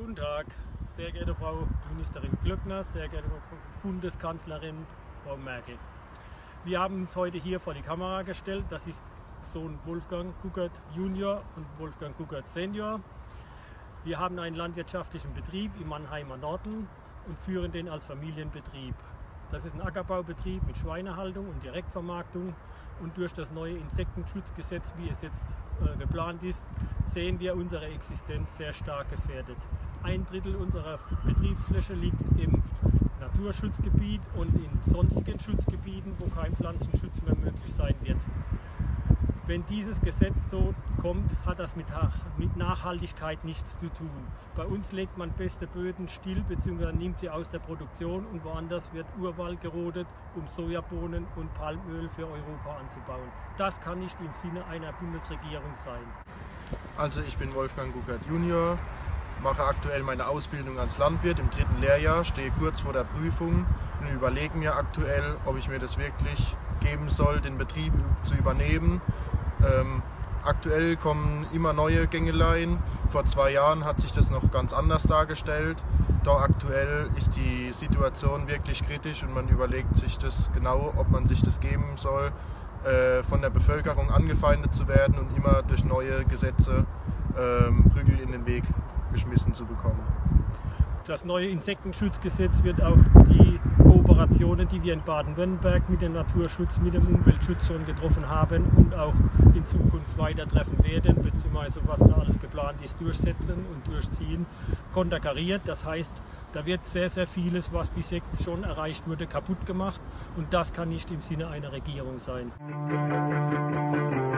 Guten Tag, sehr geehrte Frau Ministerin Glöckner, sehr geehrte Bundeskanzlerin Frau Merkel. Wir haben uns heute hier vor die Kamera gestellt. Das ist Sohn Wolfgang Guckert Junior und Wolfgang Guckert Senior. Wir haben einen landwirtschaftlichen Betrieb im Mannheimer Norden und führen den als Familienbetrieb. Das ist ein Ackerbaubetrieb mit Schweinehaltung und Direktvermarktung. Und durch das neue Insektenschutzgesetz, wie es jetzt geplant ist, sehen wir unsere Existenz sehr stark gefährdet. 1/3 unserer Betriebsfläche liegt im Naturschutzgebiet und in sonstigen Schutzgebieten, wo kein Pflanzenschutz mehr möglich sein wird. Wenn dieses Gesetz so kommt, hat das mit Nachhaltigkeit nichts zu tun. Bei uns legt man beste Böden still bzw. nimmt sie aus der Produktion und woanders wird Urwald gerodet, um Sojabohnen und Palmöl für Europa anzubauen. Das kann nicht im Sinne einer Bundesregierung sein. Also ich bin Wolfgang Guckert Junior, mache aktuell meine Ausbildung als Landwirt im 3. Lehrjahr, stehe kurz vor der Prüfung und überlege mir aktuell, ob ich mir das wirklich geben soll, den Betrieb zu übernehmen. Aktuell kommen immer neue Gängeleien. Vor 2 Jahren hat sich das noch ganz anders dargestellt. Doch aktuell ist die Situation wirklich kritisch und man überlegt sich das genau, ob man sich das geben soll, von der Bevölkerung angefeindet zu werden und immer durch neue Gesetze Prügel in den Weg geschmissen zu bekommen. Das neue Insektenschutzgesetz wird auch die Kooperationen, die wir in Baden-Württemberg mit dem Naturschutz, mit dem Umweltschutz schon getroffen haben und auch in Zukunft weiter treffen werden, beziehungsweise was da alles geplant ist, durchsetzen und durchziehen, konterkariert. Das heißt, da wird sehr, sehr vieles, was bis jetzt schon erreicht wurde, kaputt gemacht und das kann nicht im Sinne einer Regierung sein.